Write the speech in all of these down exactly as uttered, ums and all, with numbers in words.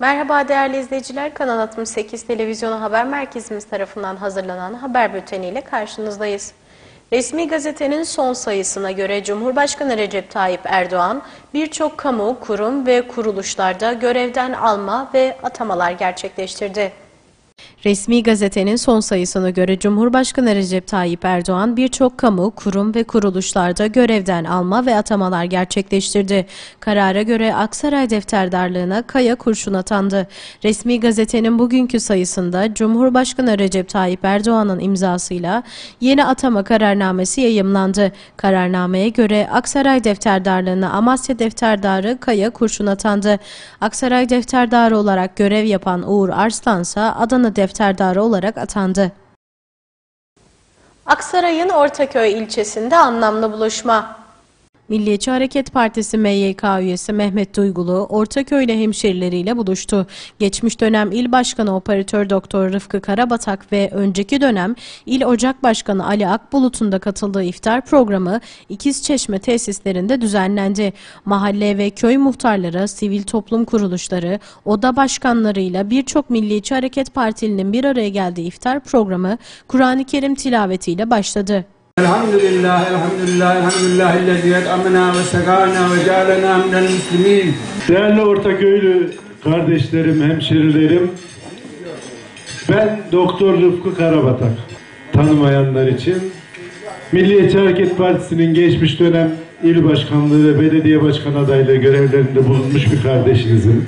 Merhaba değerli izleyiciler, Kanal altmış sekiz Televizyonu Haber Merkezimiz tarafından hazırlanan haber bülteniyle karşınızdayız. Resmi gazetenin son sayısına göre Cumhurbaşkanı Recep Tayyip Erdoğan birçok kamu, kurum ve kuruluşlarda görevden alma ve atamalar gerçekleştirdi. Resmi gazetenin son sayısına göre Cumhurbaşkanı Recep Tayyip Erdoğan birçok kamu, kurum ve kuruluşlarda görevden alma ve atamalar gerçekleştirdi. Karara göre Aksaray Defterdarlığı'na Kaya Kurşun atandı. Resmi gazetenin bugünkü sayısında Cumhurbaşkanı Recep Tayyip Erdoğan'ın imzasıyla yeni atama kararnamesi yayımlandı. Kararnameye göre Aksaray Defterdarlığı'na Amasya Defterdarı Kaya Kurşun atandı. Aksaray Defterdarı olarak görev yapan Uğur Arslan ise Adana Defterdarı olarak atandı. Aksaray'ın Ortaköy ilçesinde anlamlı buluşma. Milliyetçi Hareket Partisi M Y K üyesi Mehmet Duygulu, Ortaköy'le hemşerileriyle buluştu. Geçmiş dönem İl Başkanı Operatör Doktor Rıfkı Karabatak ve önceki dönem İl Ocak Başkanı Ali Akbulut'un da katıldığı iftar programı İkizçeşme tesislerinde düzenlendi. Mahalle ve köy muhtarları, sivil toplum kuruluşları, oda başkanlarıyla birçok Milliyetçi Hareket Partilinin bir araya geldiği iftar programı Kur'an-ı Kerim tilavetiyle başladı. Elhamdülillah, elhamdülillah, elhamdülillah ellezî yed'amena ve sekâna ve cealena minel muslimîn. Değerli Ortaköylü kardeşlerim, hemşerilerim, ben Doktor Rıfkı Karabatak, tanımayanlar için Milliyetçi Hareket Partisi'nin geçmiş dönem il başkanlığı ve belediye başkan adaylığı görevlerinde bulunmuş bir kardeşinizim.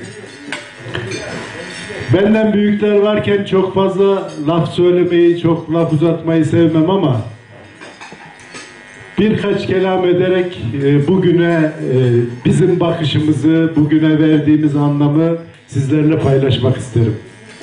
Benden büyükler varken çok fazla laf söylemeyi, çok laf uzatmayı sevmem ama birkaç kelam ederek e, bugüne e, bizim bakışımızı, bugüne verdiğimiz anlamı sizlerle paylaşmak isterim.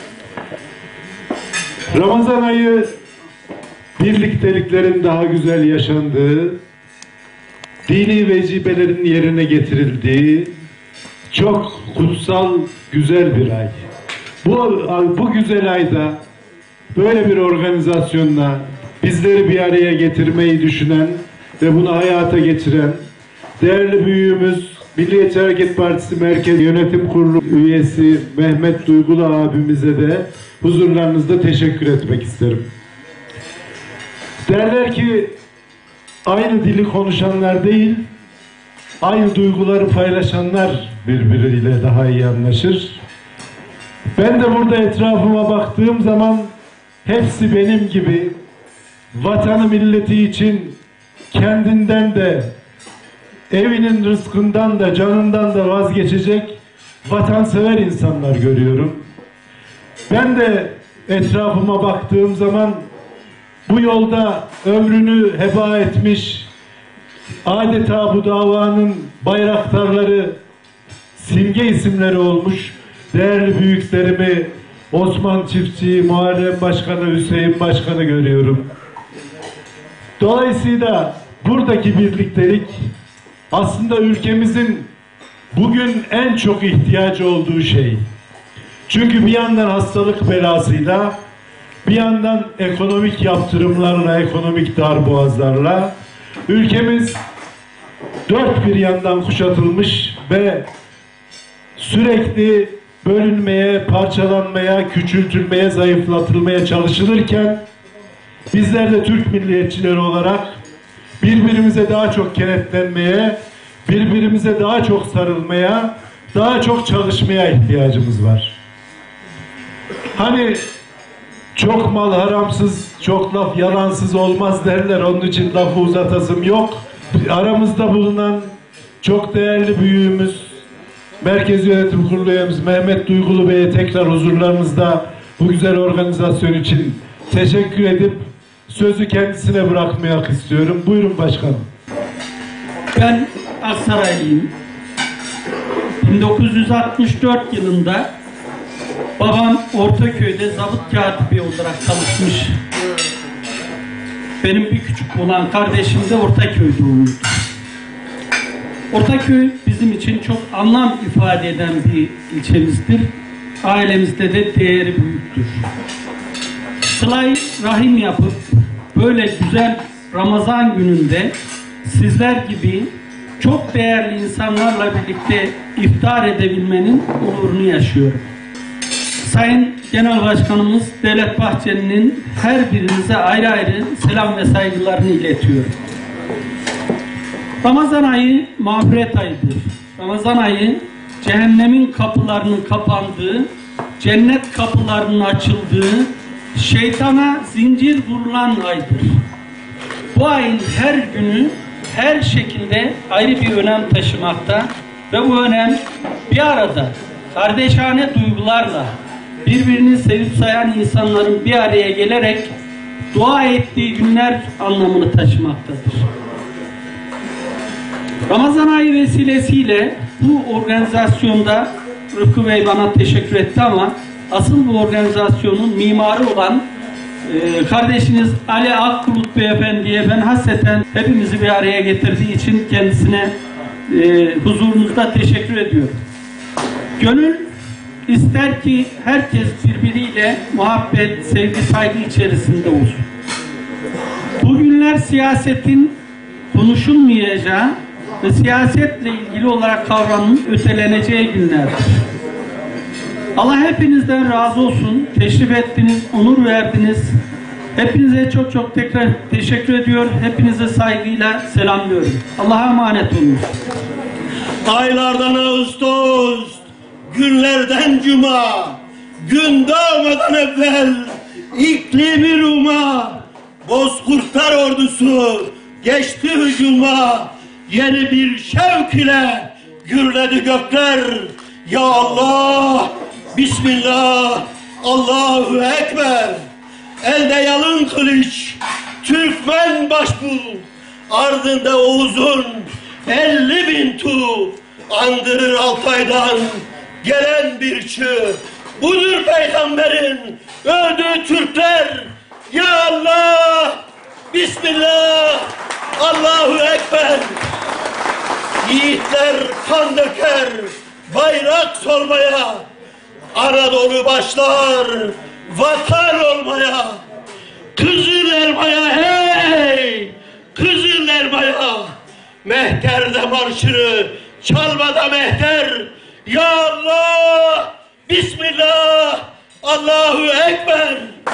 Ramazan ayı birlikteliklerin daha güzel yaşandığı, dini vecibelerin yerine getirildiği çok kutsal, güzel bir ay. Bu, bu güzel ayda böyle bir organizasyonla bizleri bir araya getirmeyi düşünen ve bunu hayata geçiren değerli büyüğümüz Milliyetçi Hareket Partisi Merkez Yönetim Kurulu üyesi Mehmet Duygulu abimize de huzurlarınızda teşekkür etmek isterim. Derler ki aynı dili konuşanlar değil, aynı duyguları paylaşanlar birbiriyle daha iyi anlaşır. Ben de burada etrafıma baktığım zaman hepsi benim gibi vatanı milleti için kendinden de, evinin rızkından da, canından da vazgeçecek vatansever insanlar görüyorum. Ben de etrafıma baktığım zaman bu yolda ömrünü heba etmiş, adeta bu davanın bayraktarları, simge isimleri olmuş değerli büyüklerimi Osman Çiftçi, Muharrem Başkanı, Hüseyin Başkanı görüyorum. Dolayısıyla buradaki birliktelik aslında ülkemizin bugün en çok ihtiyacı olduğu şey. Çünkü bir yandan hastalık belasıyla, bir yandan ekonomik yaptırımlarla, ekonomik darboğazlarla ülkemiz dört bir yandan kuşatılmış ve sürekli bölünmeye, parçalanmaya, küçültülmeye, zayıflatılmaya çalışılırken bizler de Türk milliyetçileri olarak birbirimize daha çok kenetlenmeye, birbirimize daha çok sarılmaya, daha çok çalışmaya ihtiyacımız var. Hani çok mal haramsız, çok laf yalansız olmaz derler, onun için lafı uzatasım yok. Aramızda bulunan çok değerli büyüğümüz, Merkez Yönetim Kurulu üyemiz Mehmet Duygulu Bey'e tekrar huzurlarınızda bu güzel organizasyon için teşekkür edip sözü kendisine bırakmak istiyorum. Buyurun başkanım. Ben Aksaraylıyım. bin dokuz yüz altmış dört yılında babam Ortaköy'de zabıt katibi olarak çalışmış. Benim bir küçük olan kardeşim de Ortaköy'de doğumluydu. Ortaköy bizim için çok anlam ifade eden bir ilçemizdir. Ailemizde de değeri büyüktür. Sıla-i rahim yapıp böyle güzel Ramazan gününde sizler gibi çok değerli insanlarla birlikte iftar edebilmenin onurunu yaşıyorum. Sayın Genel Başkanımız Devlet Bahçeli'nin her birinize ayrı ayrı selam ve saygılarını iletiyorum. Ramazan ayı mağfiret ayıdır. Ramazan ayı cehennemin kapılarının kapandığı, cennet kapılarının açıldığı, şeytana zincir vurulan aydır. Bu ayın her günü her şekilde ayrı bir önem taşımakta ve bu önem bir arada kardeşane duygularla birbirini sevip sayan insanların bir araya gelerek dua ettiği günler anlamını taşımaktadır. Ramazan ayı vesilesiyle bu organizasyonda Rıfkı Bey bana teşekkür etti ama asıl bu organizasyonun mimarı olan e, kardeşiniz Ali Akbulut Beyefendi'ye ben hasreten hepimizi bir araya getirdiği için kendisine e, huzurunuzda teşekkür ediyorum. Gönül ister ki herkes birbiriyle muhabbet, sevgi, saygı içerisinde olsun. Bugünler siyasetin konuşulmayacağı ve siyasetle ilgili olarak kavramın öteleneceği günlerdir. Allah hepinizden razı olsun. Teşrif ettiniz, onur verdiniz. Hepinize çok çok tekrar teşekkür ediyor. Hepinize saygıyla selamlıyorum. Allah'a emanet olun. Aylardan Ağustos, günlerden Cuma, gün doğmadan evvel iklimi Rum'a, Bozkurtlar ordusu geçti hücuma, yeni bir şevk ile gürledi gökler. Ya Allah, Bismillah, Allahu Ekber. Elde yalın kılıç, Türkmen başbuğ, ardında Oğuz'un elli bin tu, andırır Altay'dan gelen bir çığ. Budur peygamberin öldüğü Türkler. Ya Allah, Bismillah, Allahu Ekber. Yiğitler kan döker, bayrak solmaya, Anadolu başlar vatan olmaya. Kızıl elmaya hey, kızıl elmaya, Mehter'de marşını çalmada mehter. Ya Allah, Bismillah, Allahu Ekber.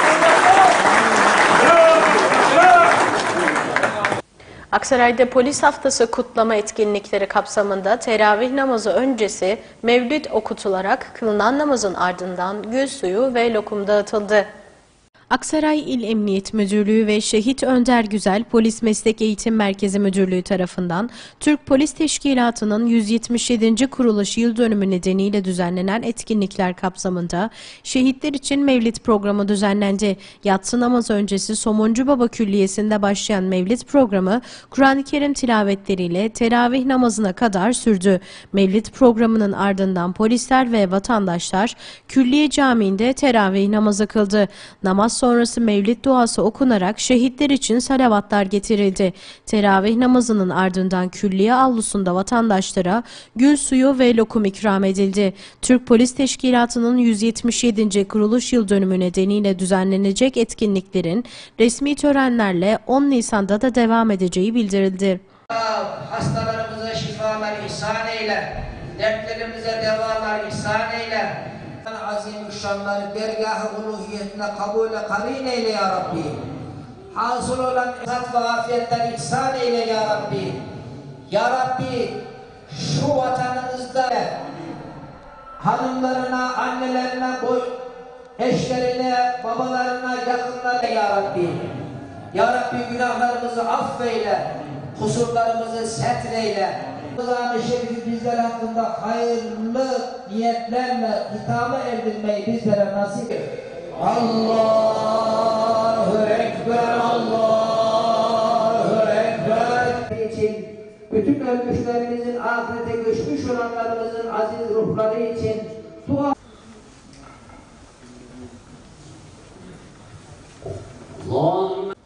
Aksaray'da Polis Haftası kutlama etkinlikleri kapsamında teravih namazı öncesi mevlid okutularak kılınan namazın ardından gül suyu ve lokum dağıtıldı. Aksaray İl Emniyet Müdürlüğü ve Şehit Önder Güzel Polis Meslek Eğitim Merkezi Müdürlüğü tarafından Türk Polis Teşkilatı'nın yüz yetmiş yedinci kuruluş yıl dönümü nedeniyle düzenlenen etkinlikler kapsamında şehitler için mevlid programı düzenlendi. Yatsı namazı öncesi Somuncu Baba Külliyesi'nde başlayan mevlid programı Kur'an-ı Kerim tilavetleriyle teravih namazına kadar sürdü. Mevlid programının ardından polisler ve vatandaşlar Külliye Camii'nde teravih namazı kıldı. Namaz sonrası mevlid duası okunarak şehitler için salavatlar getirildi. Teravih namazının ardından külliye avlusunda vatandaşlara gül suyu ve lokum ikram edildi. Türk Polis Teşkilatı'nın yüz yetmiş yedinci kuruluş yıl dönümü nedeniyle düzenlenecek etkinliklerin resmi törenlerle on Nisan'da da devam edeceği bildirildi. Hastalarımıza şifalar ihsan eyle, dertlerimize devalar ihsan eyle. Azimüşşanları dergâh-ı uluhiyetine kabul-i karin eyle ya Rabbi. Hasıl olan esat ve afiyetler ihsan eyle ya Rabbi. Ya Rabbi şu vatanımızda hanımlarına, annelerine, boy, eşlerine, babalarına, yakınlarına ya Rabbi. Ya Rabbi günahlarımızı affeyle, kusurlarımızı setreyle. Rızâ-ı Şerif'i bizler hakkında hayırlı niyetlerle hitaba erdirmeyi bizlere nasip et. Allahu Ekber, Allahu Ekber. için, bütün ölmüşlerimizin ahirete göçmüş olanlarımızın aziz ruhları için dua. Allahümme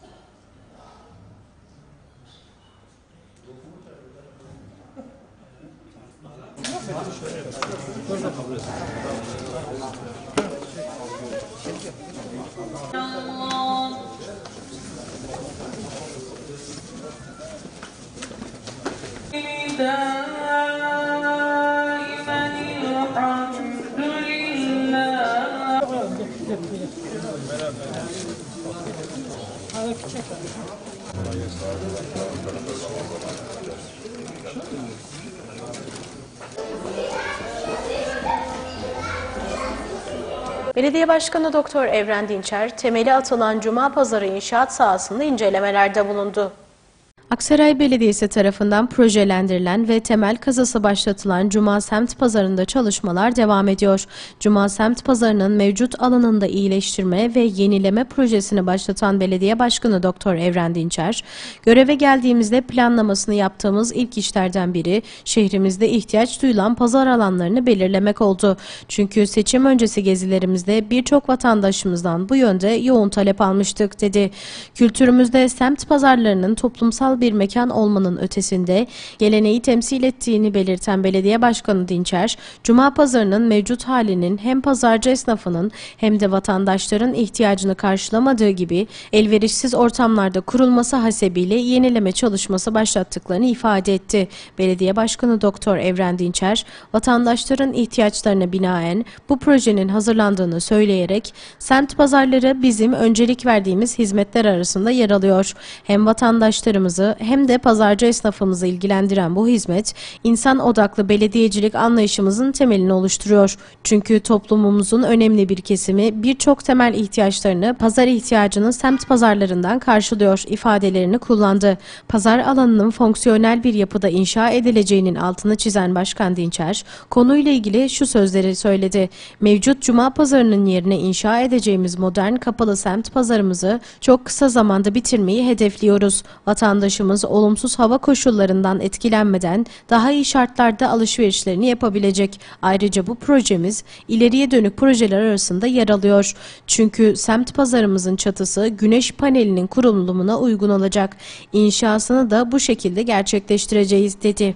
Belediye Başkanı Doktor Evren Dinçer, temeli atılan Cuma Pazarı inşaat sahasında incelemelerde bulundu. Aksaray Belediyesi tarafından projelendirilen ve temel kazısı başlatılan Cuma Semt Pazarı'nda çalışmalar devam ediyor. Cuma Semt Pazarı'nın mevcut alanında iyileştirme ve yenileme projesini başlatan Belediye Başkanı Doktor Evren Dinçer, göreve geldiğimizde planlamasını yaptığımız ilk işlerden biri şehrimizde ihtiyaç duyulan pazar alanlarını belirlemek oldu. Çünkü seçim öncesi gezilerimizde birçok vatandaşımızdan bu yönde yoğun talep almıştık, dedi. Kültürümüzde semt pazarlarının toplumsal bir mekan olmanın ötesinde geleneği temsil ettiğini belirten Belediye Başkanı Dinçer, Cuma Pazarı'nın mevcut halinin hem pazarcı esnafının hem de vatandaşların ihtiyacını karşılamadığı gibi elverişsiz ortamlarda kurulması hasebiyle yenileme çalışması başlattıklarını ifade etti. Belediye Başkanı Doktor Evren Dinçer, vatandaşların ihtiyaçlarına binaen bu projenin hazırlandığını söyleyerek, semt pazarları bizim öncelik verdiğimiz hizmetler arasında yer alıyor. Hem vatandaşlarımızı hem de pazarcı esnafımızı ilgilendiren bu hizmet, insan odaklı belediyecilik anlayışımızın temelini oluşturuyor. Çünkü toplumumuzun önemli bir kesimi birçok temel ihtiyaçlarını pazar ihtiyacını semt pazarlarından karşılıyor ifadelerini kullandı. Pazar alanının fonksiyonel bir yapıda inşa edileceğinin altını çizen Başkan Dinçer, konuyla ilgili şu sözleri söyledi. Mevcut Cuma Pazarı'nın yerine inşa edeceğimiz modern kapalı semt pazarımızı çok kısa zamanda bitirmeyi hedefliyoruz. Vatandaşımız olumsuz hava koşullarından etkilenmeden daha iyi şartlarda alışverişlerini yapabilecek. Ayrıca bu projemiz ileriye dönük projeler arasında yer alıyor. Çünkü semt pazarımızın çatısı güneş panelinin kurulumuna uygun olacak. İnşasını da bu şekilde gerçekleştireceğiz, dedi.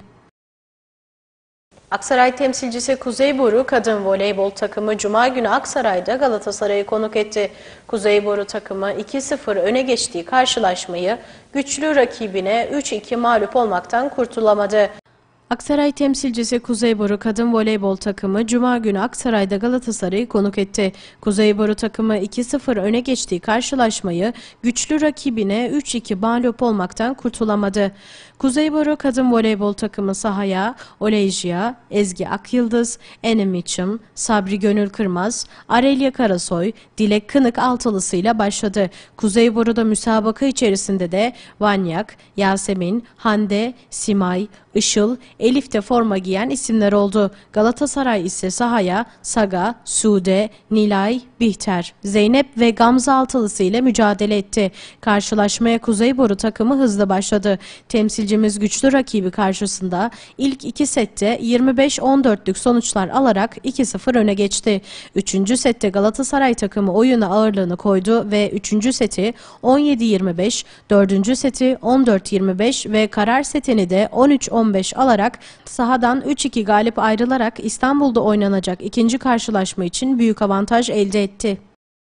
Aksaray temsilcisi Kuzeyboru kadın voleybol takımı Cuma günü Aksaray'da Galatasaray'ı konuk etti. Kuzeyboru takımı iki sıfır öne geçtiği karşılaşmayı güçlü rakibine üç iki mağlup olmaktan kurtulamadı. Aksaray temsilcisi Kuzeyboru kadın voleybol takımı Cuma günü Aksaray'da Galatasaray'ı konuk etti. Kuzeyboru takımı iki sıfır öne geçtiği karşılaşmayı güçlü rakibine üç iki mağlup olmaktan kurtulamadı. Kuzeyboru kadın voleybol takımı sahaya Olejia, Ezgi Akyıldız, Ene Mitchum, Sabri Gönül Kırmaz, Arelya Karasoy, Dilek Kınık altılısıyla başladı. Kuzeyboru'da müsabaka içerisinde de Vanyak, Yasemin, Hande, Simay, Işıl, Elif de forma giyen isimler oldu. Galatasaray ise sahaya Saga, Sude, Nilay, Bihter, Zeynep ve Gamze altılısı ile mücadele etti. Karşılaşmaya Kuzeyboru takımı hızlı başladı. Temsilcimiz güçlü rakibi karşısında ilk iki sette yirmi beş on dörtlük sonuçlar alarak iki sıfır öne geçti. Üçüncü sette Galatasaray takımı oyuna ağırlığını koydu ve üçüncü seti on yedi yirmi beş, dördüncü seti on dört yirmi beş ve karar setini de on üç on beş alarak sahadan üç iki galip ayrılarak İstanbul'da oynanacak ikinci karşılaşma için büyük avantaj elde etti.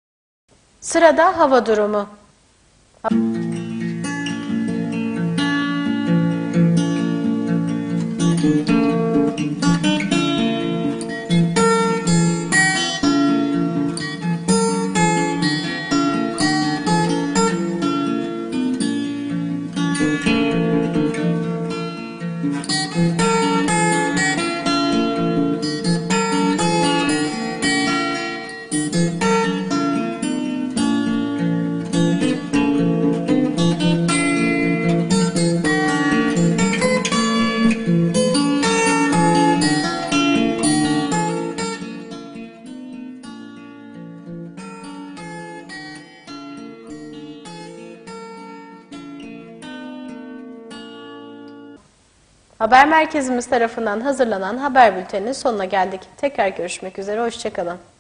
Sırada hava durumu. Haber merkezimiz tarafından hazırlanan haber bülteninin sonuna geldik. Tekrar görüşmek üzere, hoşça kalın.